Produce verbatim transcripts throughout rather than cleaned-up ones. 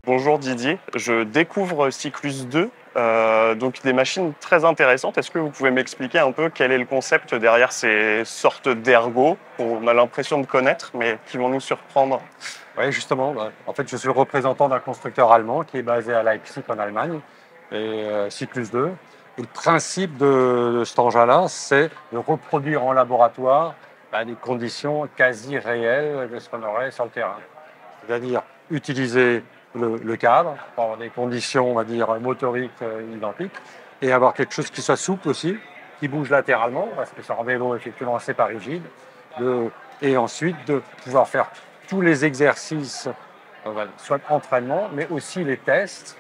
Bonjour Didier, je découvre Cyclus deux, euh, donc des machines très intéressantes. Est-ce que vous pouvez m'expliquer un peu quel est le concept derrière ces sortes d'ergots qu'on a l'impression de connaître, mais qui vont nous surprendre? Oui, justement. Bah, en fait, je suis le représentant d'un constructeur allemand qui est basé à Leipzig en Allemagne, et euh, Cyclus deux. Et le principe de, de cet engin-là, c'est de reproduire en laboratoire bah, des conditions quasi réelles de ce qu'on aurait sur le terrain. C'est-à-dire utiliser le, le cadre pour avoir des conditions, on va dire, motoriques euh, identiques, et avoir quelque chose qui soit souple aussi, qui bouge latéralement, parce que sur un vélo, effectivement, c'est pas rigide. De, et ensuite, de pouvoir faire tous les exercices, euh, soit entraînement, mais aussi les tests,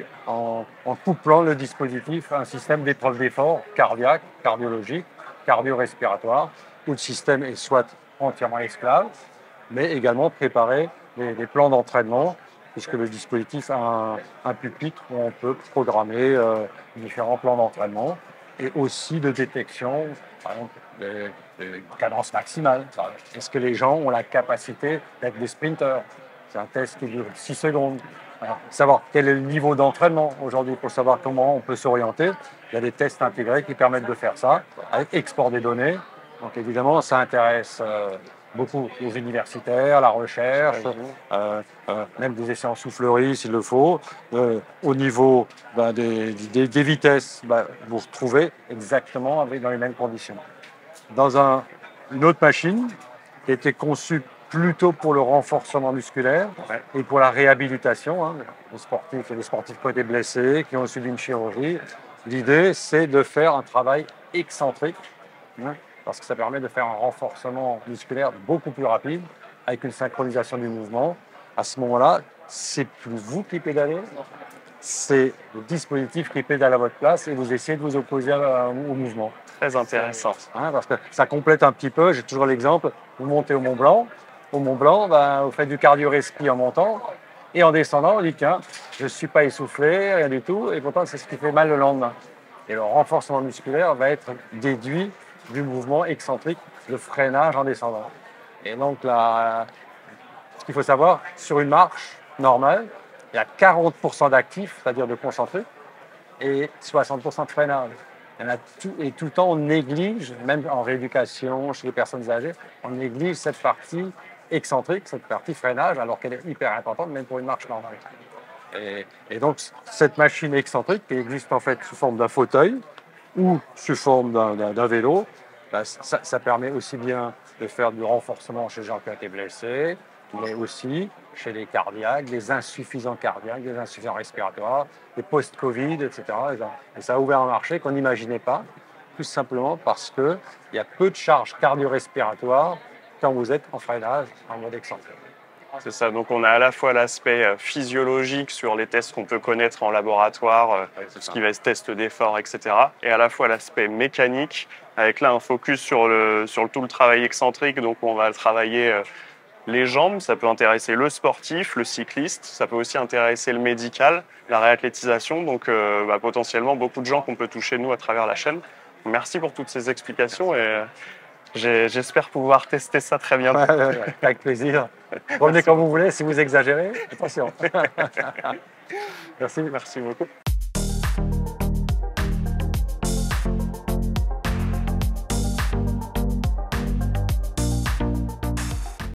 en, en couplant le dispositif à un système d'épreuve d'effort cardiaque, cardiologique, cardio-respiratoire, où le système est soit entièrement esclave, mais également préparer des, des plans d'entraînement, puisque le dispositif a un, un pupitre où on peut programmer euh, différents plans d'entraînement et aussi de détection, par exemple, de, de cadence maximale. Est-ce que les gens ont la capacité d'être des sprinteurs? C'est un test qui dure six secondes. Alors, savoir quel est le niveau d'entraînement aujourd'hui pour savoir comment on peut s'orienter. Il y a des tests intégrés qui permettent de faire ça avec export des données. Donc évidemment, ça intéresse euh, beaucoup les universitaires, la recherche, euh, euh, même des essais en soufflerie s'il le faut. Euh, au niveau ben, des, des, des vitesses, ben, vous retrouvez exactement avec, dans les mêmes conditions. Dans un, une autre machine qui a été conçue plutôt pour le renforcement musculaire et pour la réhabilitation. Hein, les sportifs, il y a des sportifs qui ont été blessés, qui ont subi une chirurgie. L'idée, c'est de faire un travail excentrique, hein, parce que ça permet de faire un renforcement musculaire beaucoup plus rapide, avec une synchronisation du mouvement. À ce moment-là, c'est plus vous qui pédalez, c'est le dispositif qui pédale à votre place et vous essayez de vous opposer à, au mouvement. Très intéressant. Hein, parce que ça complète un petit peu, j'ai toujours l'exemple, vous montez au Mont Blanc, au Mont Blanc, ben, vous faites du cardio-respi en montant, et en descendant, on dit tiens, je ne suis pas essoufflé, rien du tout, et pourtant c'est ce qui fait mal le lendemain. Et le renforcement musculaire va être déduit du mouvement excentrique, le freinage en descendant. Et donc là, ce qu'il faut savoir, sur une marche normale, il y a quarante pour cent d'actifs, c'est-à-dire de concentriques, et soixante pour cent de freinage. Il y en a tout, et tout le temps, on néglige, même en rééducation, chez les personnes âgées, on néglige cette partie excentrique, cette partie freinage, alors qu'elle est hyper importante, même pour une marche normale. Et, et donc, cette machine excentrique, qui existe en fait sous forme d'un fauteuil ou sous forme d'un vélo, ben, ça, ça permet aussi bien de faire du renforcement chez les gens qui ont été blessés, mais aussi chez les cardiaques, des insuffisants cardiaques, des insuffisants respiratoires, des post-Covid, et cetera. Et ça a ouvert un marché qu'on n'imaginait pas, tout simplement parce qu'il y a peu de charges cardio-respiratoires quand vous êtes en freinage, en mode excentrique. C'est ça, donc on a à la fois l'aspect physiologique sur les tests qu'on peut connaître en laboratoire, ouais, tout ce qui va être test d'effort, et cetera. Et à la fois l'aspect mécanique, avec là un focus sur, le, sur le, tout le travail excentrique, donc on va travailler les jambes, ça peut intéresser le sportif, le cycliste, ça peut aussi intéresser le médical, la réathlétisation, donc euh, bah, potentiellement beaucoup de gens qu'on peut toucher nous à travers la chaîne. Merci pour toutes ces explications et j'espère pouvoir tester ça très bientôt. Ouais, ouais, ouais, avec plaisir. Revenez quand vous voulez, si vous exagérez, attention. Merci, merci beaucoup.